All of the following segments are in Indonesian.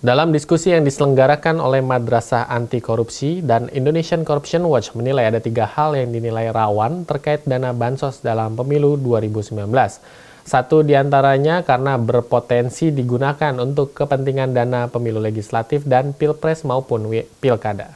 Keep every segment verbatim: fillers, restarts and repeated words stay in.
Dalam diskusi yang diselenggarakan oleh Madrasah Anti Korupsi dan Indonesian Corruption Watch menilai ada tiga hal yang dinilai rawan terkait dana bansos dalam pemilu dua ribu sembilan belas. Satu diantaranya karena berpotensi digunakan untuk kepentingan dana pemilu legislatif dan pilpres maupun pilkada.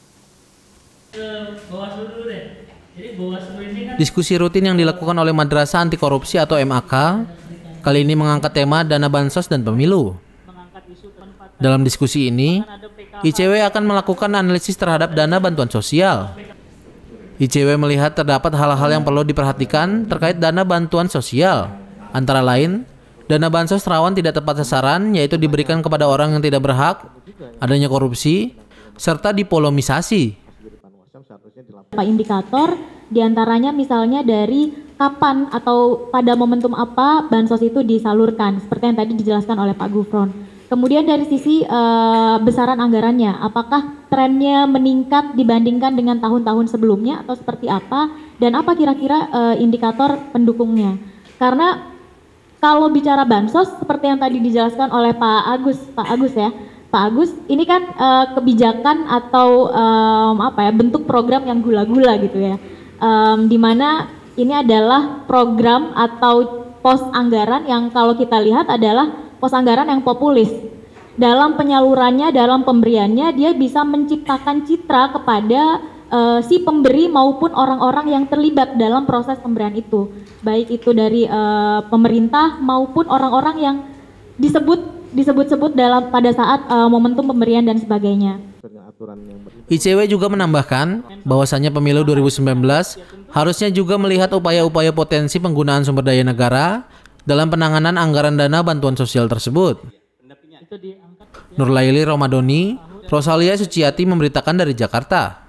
Diskusi rutin yang dilakukan oleh Madrasah Anti Korupsi atau M A K kali ini mengangkat tema dana bansos dan pemilu. Dalam diskusi ini, I C W akan melakukan analisis terhadap dana bantuan sosial. I C W melihat terdapat hal-hal yang perlu diperhatikan terkait dana bantuan sosial. Antara lain, dana bansos rawan tidak tepat sasaran, yaitu diberikan kepada orang yang tidak berhak, adanya korupsi, serta dipolomisasi. Indikator diantaranya misalnya dari kapan atau pada momentum apa bansos itu disalurkan, seperti yang tadi dijelaskan oleh Pak Gufron. Kemudian dari sisi uh, besaran anggarannya, apakah trennya meningkat dibandingkan dengan tahun-tahun sebelumnya atau seperti apa, dan apa kira-kira uh, indikator pendukungnya. Karena kalau bicara bansos, seperti yang tadi dijelaskan oleh Pak Agus, Pak Agus ya, Pak Agus, ini kan uh, kebijakan atau um, apa ya, bentuk program yang gula-gula gitu ya, um, dimana ini adalah program atau pos anggaran yang kalau kita lihat adalah pos anggaran yang populis. Dalam penyalurannya, dalam pemberiannya, dia bisa menciptakan citra kepada uh, si pemberi maupun orang-orang yang terlibat dalam proses pemberian itu. Baik itu dari uh, pemerintah maupun orang-orang yang disebut disebut-sebut dalam pada saat uh, momentum pemberian dan sebagainya. I C W juga menambahkan bahwasannya pemilu dua ribu sembilan belas harusnya juga melihat upaya-upaya potensi penggunaan sumber daya negara dalam penanganan anggaran dana bantuan sosial tersebut. Nurlaili Romadoni, Rosalia Suciati memberitakan dari Jakarta.